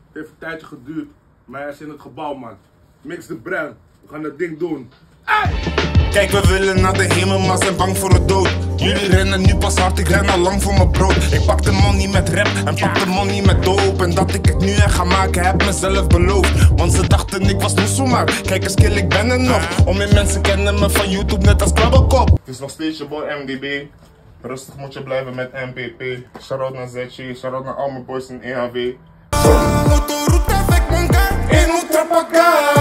heeft een tijdje geduurd, maar hij is in het gebouw, man. Mix de bruin, we gaan dat ding doen. Hey! Kijk, we willen naar de hemel, maar zijn bang voor het dood. Jullie rennen nu pas hard, ik ren al lang voor mijn brood. Ik pak de money met rap en pak de money met dope. En dat ik het nu echt ga maken, heb mezelf beloofd. Want ze dachten ik was loesoe, maar kijk eens kill, ik ben er nog. Om meer mensen kennen me van YouTube net als Krabbelkop. Het is nog steeds je boy MDB. Rustig moet je blijven met MPP. Shout-out naar Zetje, shout-out naar al mijn boys in EHW. Autoroute avec mon gars, et nous trapaga.